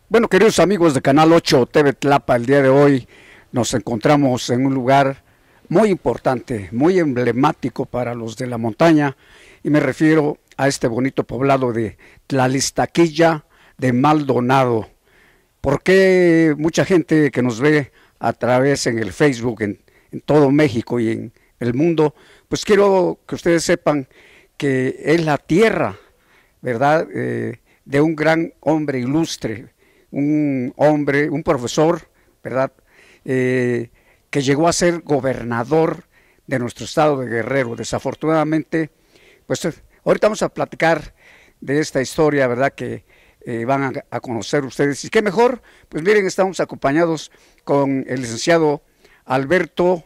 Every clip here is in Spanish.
Bueno, queridos amigos de Canal 8 TV Tlapa, el día de hoy nos encontramos en un lugar muy importante, muy emblemático para los de la montaña, y me refiero a este bonito poblado de Tlalistaquilla de Maldonado. ¿Por qué mucha gente que nos ve a través en el Facebook, en todo México y en el mundo? Pues quiero que ustedes sepan que es la tierra, ¿verdad?, de un gran hombre ilustre, un hombre, un profesor, ¿verdad?, que llegó a ser gobernador de nuestro estado de Guerrero. Desafortunadamente, pues ahorita vamos a platicar de esta historia, ¿verdad?, que van a conocer ustedes. Y qué mejor, pues miren, estamos acompañados con el licenciado Alberto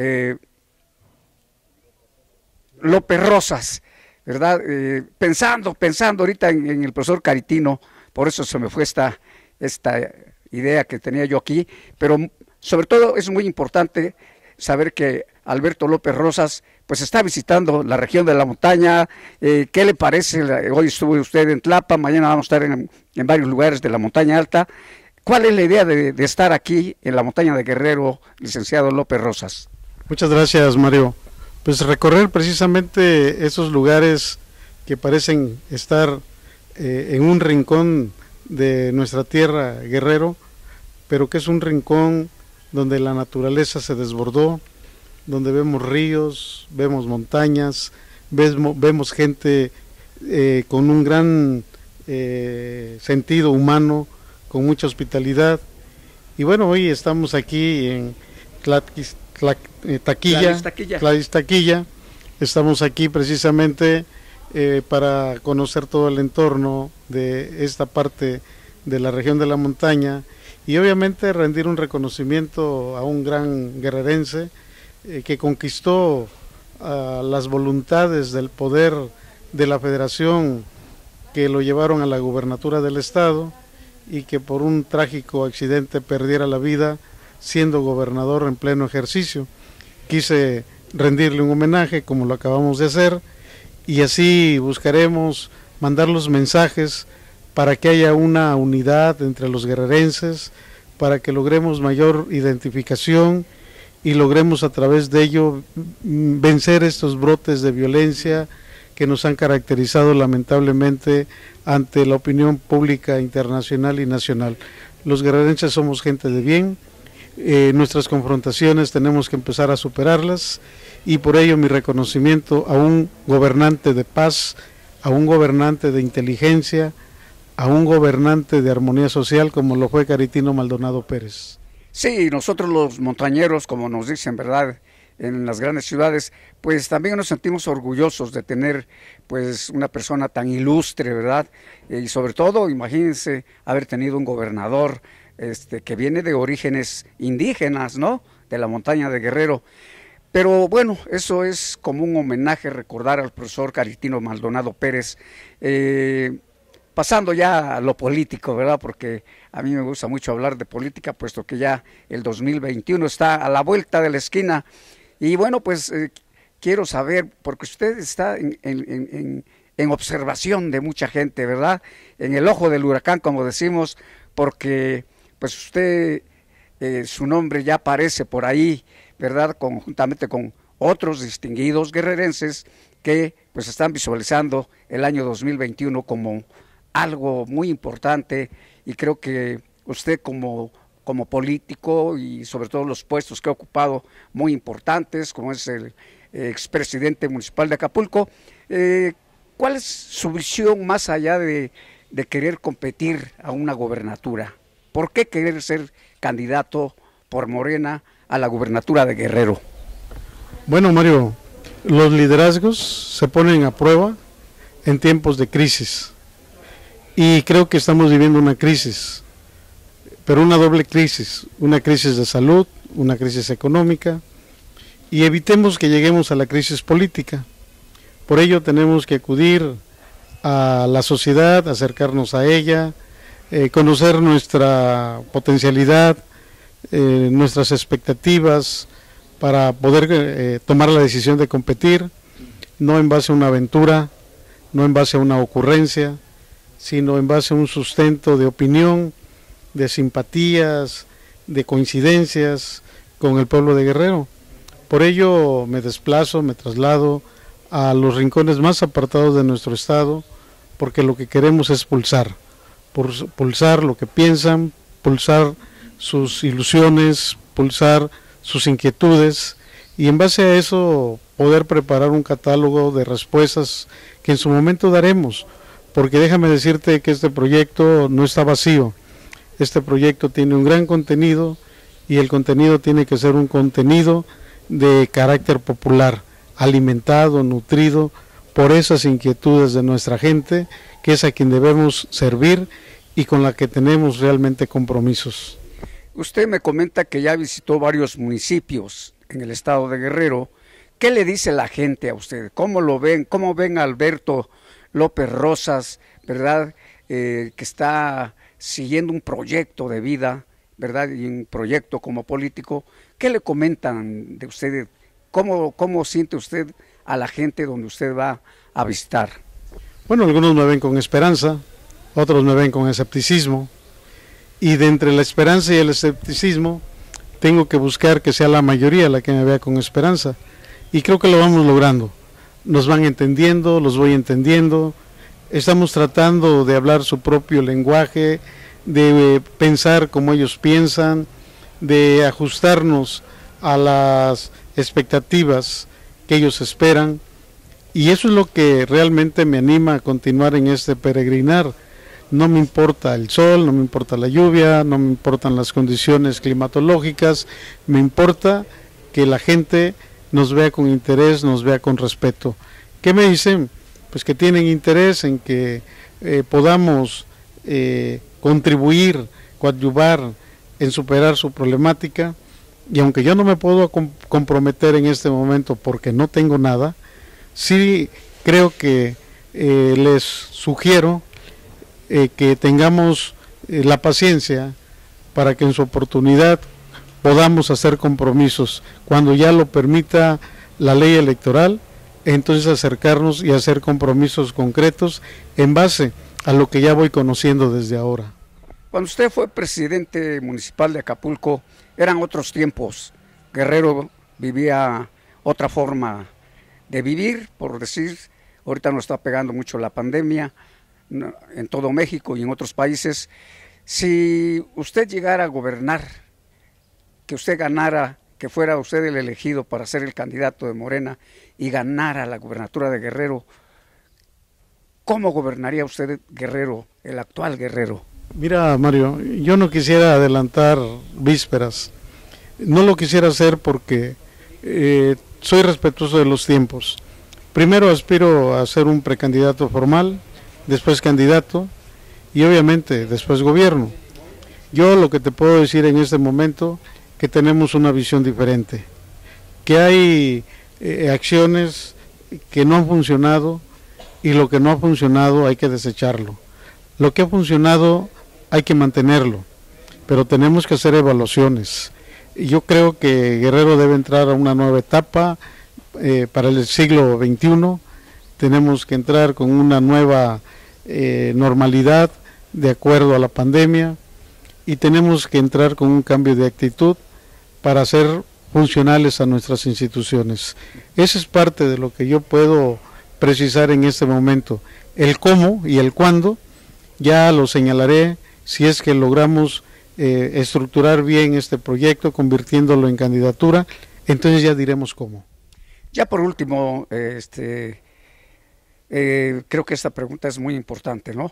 López Rosas, ¿verdad? Pensando ahorita en el profesor Caritino, por eso se me fue esta idea que tenía yo aquí, pero sobre todo es muy importante saber que Alberto López Rosas pues está visitando la región de la montaña. ¿Qué le parece? Hoy estuvo usted en Tlapa, mañana vamos a estar en varios lugares de la montaña alta. ¿Cuál es la idea de estar aquí en la montaña de Guerrero, licenciado López Rosas? Muchas gracias, Mario. Pues recorrer precisamente esos lugares que parecen estar en un rincón de nuestra tierra, Guerrero, pero que es un rincón donde la naturaleza se desbordó, donde vemos ríos, vemos montañas, vemos gente con un gran sentido humano, con mucha hospitalidad. Y bueno, hoy estamos aquí en Tlalistaquilla. Estamos aquí precisamente para conocer todo el entorno de esta parte de la región de la montaña y obviamente rendir un reconocimiento a un gran guerrerense que conquistó las voluntades del poder de la federación, que lo llevaron a la gubernatura del estado y que por un trágico accidente perdiera la vida siendo gobernador en pleno ejercicio. Quise rendirle un homenaje como lo acabamos de hacer, y así buscaremos mandar los mensajes para que haya una unidad entre los guerrerenses, para que logremos mayor identificación y logremos a través de ello vencer estos brotes de violencia que nos han caracterizado lamentablemente ante la opinión pública internacional y nacional. Los guerrerenses somos gente de bien, nuestras confrontaciones tenemos que empezar a superarlas, y por ello mi reconocimiento a un gobernante de paz, a un gobernante de inteligencia, a un gobernante de armonía social como lo fue Caritino Maldonado Pérez. Sí, nosotros los montañeros, como nos dicen, ¿verdad?, en las grandes ciudades, pues también nos sentimos orgullosos de tener pues una persona tan ilustre, ¿verdad? Y sobre todo, imagínense haber tenido un gobernador que viene de orígenes indígenas, ¿no?, de la montaña de Guerrero. Pero bueno, eso es como un homenaje, recordar al profesor Caritino Maldonado Pérez. Pasando ya a lo político, ¿verdad?, porque a mí me gusta mucho hablar de política, puesto que ya el 2021 está a la vuelta de la esquina. Y bueno, pues quiero saber, porque usted está en observación de mucha gente, ¿verdad?, en el ojo del huracán, como decimos, porque pues usted, su nombre ya aparece por ahí, ¿verdad?, conjuntamente con otros distinguidos guerrerenses que pues están visualizando el año 2021 como algo muy importante. Y creo que usted como político, y sobre todo los puestos que ha ocupado muy importantes, como es el expresidente municipal de Acapulco, ¿cuál es su visión más allá de querer competir a una gobernatura? ¿Por qué querer ser candidato por Morena a la gubernatura de Guerrero? Bueno, Mario, los liderazgos se ponen a prueba en tiempos de crisis, y creo que estamos viviendo una crisis, pero una doble crisis, una crisis de salud, una crisis económica, y evitemos que lleguemos a la crisis política. Por ello tenemos que acudir a la sociedad, acercarnos a ella, conocer nuestra potencialidad, nuestras expectativas, para poder tomar la decisión de competir, no en base a una aventura, no en base a una ocurrencia, sino en base a un sustento de opinión, de simpatías, de coincidencias con el pueblo de Guerrero. Por ello me desplazo, me traslado a los rincones más apartados de nuestro estado, porque lo que queremos es pulsar lo que piensan, pulsar sus ilusiones, pulsar sus inquietudes, y en base a eso poder preparar un catálogo de respuestas que en su momento daremos, porque déjame decirte que este proyecto no está vacío. Este proyecto tiene un gran contenido, y el contenido tiene que ser un contenido de carácter popular, alimentado, nutrido por esas inquietudes de nuestra gente, que es a quien debemos servir y con la que tenemos realmente compromisos. Usted me comenta que ya visitó varios municipios en el estado de Guerrero. ¿Qué le dice la gente a usted? ¿Cómo lo ven? ¿Cómo ven a Alberto López Rosas, verdad? Que está siguiendo un proyecto de vida, ¿verdad? Y un proyecto como político. ¿Qué le comentan de usted? ¿Cómo siente usted a la gente donde usted va a visitar? Bueno, algunos me ven con esperanza, otros me ven con escepticismo, y de entre la esperanza y el escepticismo tengo que buscar que sea la mayoría la que me vea con esperanza, y creo que lo vamos logrando. Nos van entendiendo, los voy entendiendo, estamos tratando de hablar su propio lenguaje, de pensar como ellos piensan, de ajustarnos a las expectativas que ellos esperan, y eso es lo que realmente me anima a continuar en este peregrinar. No me importa el sol, no me importa la lluvia, no me importan las condiciones climatológicas, me importa que la gente nos vea con interés, nos vea con respeto. ¿Qué me dicen? Pues que tienen interés en que podamos contribuir, coadyuvar en superar su problemática, y aunque yo no me puedo comprometer en este momento porque no tengo nada, sí creo que les sugiero que tengamos la paciencia para que en su oportunidad podamos hacer compromisos. Cuando ya lo permita la ley electoral, entonces acercarnos y hacer compromisos concretos en base a lo que ya voy conociendo desde ahora. Cuando usted fue presidente municipal de Acapulco, eran otros tiempos. Guerrero vivía otra forma de vivir, por decir. Ahorita nos está pegando mucho la pandemia en todo México y en otros países. Si usted llegara a gobernar, que usted ganara, que fuera usted el elegido para ser el candidato de Morena y ganara la gubernatura de Guerrero, ¿cómo gobernaría usted Guerrero, el actual Guerrero? Mira, Mario, yo no quisiera adelantar vísperas. No lo quisiera hacer porque soy respetuoso de los tiempos. Primero aspiro a ser un precandidato formal, después candidato y obviamente después gobierno. Yo lo que te puedo decir en este momento que tenemos una visión diferente, que hay acciones que no han funcionado, y lo que no ha funcionado hay que desecharlo. Lo que ha funcionado hay que mantenerlo, pero tenemos que hacer evaluaciones. Yo creo que Guerrero debe entrar a una nueva etapa para el siglo XXI. Tenemos que entrar con una nueva normalidad de acuerdo a la pandemia, y tenemos que entrar con un cambio de actitud para ser funcionales a nuestras instituciones. Esa es parte de lo que yo puedo precisar en este momento. El cómo y el cuándo ya lo señalaré si es que logramos estructurar bien este proyecto, convirtiéndolo en candidatura, entonces ya diremos cómo. Ya por último, creo que esta pregunta es muy importante, ¿no?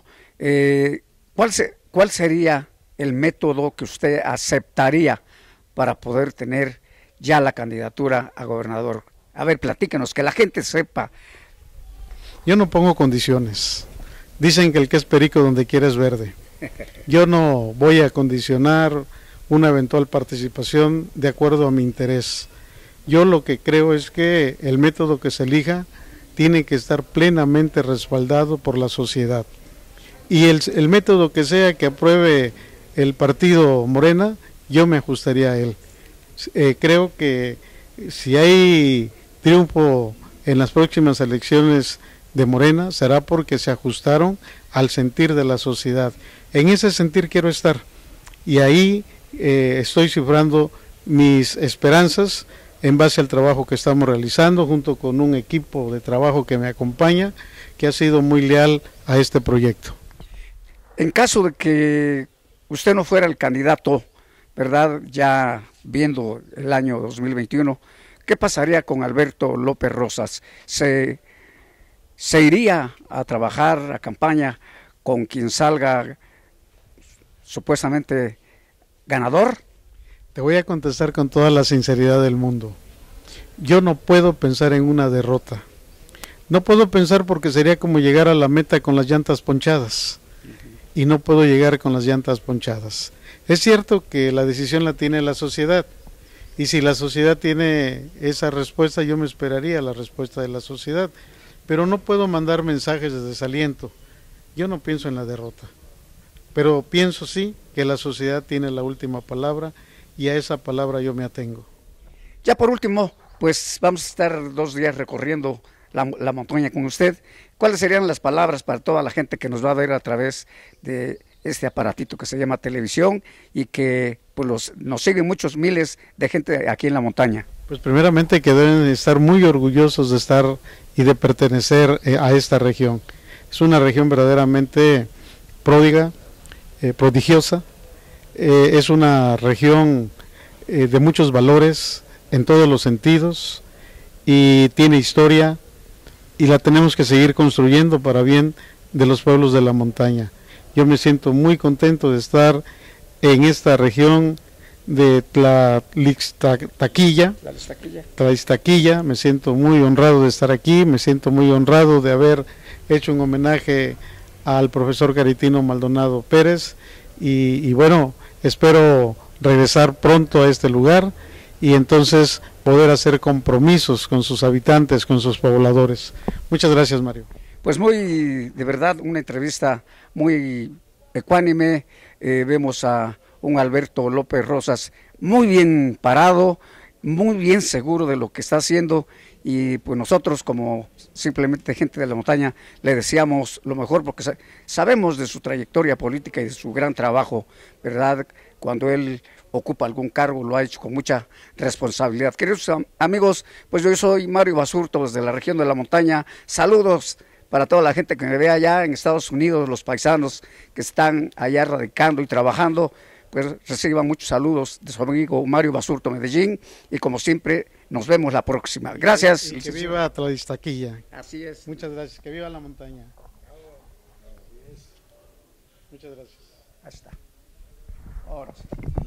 ¿Cuál sería el método que usted aceptaría para poder tener ya la candidatura a gobernador? A ver, platícanos, que la gente sepa. Yo no pongo condiciones. Dicen que el que es perico donde quiera es verde. Yo no voy a condicionar una eventual participación de acuerdo a mi interés. Yo lo que creo es que el método que se elija tiene que estar plenamente respaldado por la sociedad. Y el método que sea que apruebe el partido Morena, yo me ajustaría a él. Creo que si hay triunfo en las próximas elecciones de Morena, será porque se ajustaron al sentir de la sociedad. En ese sentir quiero estar, y ahí estoy cifrando mis esperanzas en base al trabajo que estamos realizando junto con un equipo de trabajo que me acompaña, que ha sido muy leal a este proyecto. En caso de que usted no fuera el candidato, ¿verdad? Ya viendo el año 2021, ¿qué pasaría con Alberto López Rosas? ¿Se iría a trabajar a campaña con quien salga supuestamente ganador? Te voy a contestar con toda la sinceridad del mundo. Yo no puedo pensar en una derrota. No puedo pensar porque sería como llegar a la meta con las llantas ponchadas. Y no puedo llegar con las llantas ponchadas. Es cierto que la decisión la tiene la sociedad. Y si la sociedad tiene esa respuesta, yo me esperaría la respuesta de la sociedad. Pero no puedo mandar mensajes de desaliento. Yo no pienso en la derrota. Pero pienso sí que la sociedad tiene la última palabra y a esa palabra yo me atengo. Ya por último, pues vamos a estar 2 días recorriendo la montaña con usted. ¿Cuáles serían las palabras para toda la gente que nos va a ver a través de este aparatito que se llama televisión y que pues nos siguen muchos miles de gente aquí en la montaña? Pues primeramente que deben estar muy orgullosos de estar y de pertenecer a esta región. Es una región verdaderamente pródiga, prodigiosa, es una región de muchos valores en todos los sentidos y tiene historia y la tenemos que seguir construyendo para bien de los pueblos de la montaña. Yo me siento muy contento de estar en esta región de Tlaixtaquilla, me siento muy honrado de estar aquí, me siento muy honrado de haber hecho un homenaje al profesor Caritino Maldonado Pérez y bueno, espero regresar pronto a este lugar y entonces poder hacer compromisos con sus habitantes, con sus pobladores. Muchas gracias, Mario. Pues de verdad, una entrevista muy ecuánime. Vemos a un Alberto López Rosas muy bien parado, muy bien seguro de lo que está haciendo y pues nosotros como simplemente gente de la montaña le deseamos lo mejor porque sabemos de su trayectoria política y de su gran trabajo, ¿verdad? Cuando él ocupa algún cargo lo ha hecho con mucha responsabilidad. Queridos amigos, pues yo soy Mario Basurto desde la región de la montaña. Saludos para toda la gente que me ve allá en Estados Unidos, los paisanos que están allá radicando y trabajando, pues reciban muchos saludos de su amigo Mario Basurto Medellín y como siempre nos vemos la próxima. Gracias. Y que viva Tlaixtaquilla. Así es. Muchas gracias. Que viva la montaña. Muchas gracias. Ahí está. Ahora sí.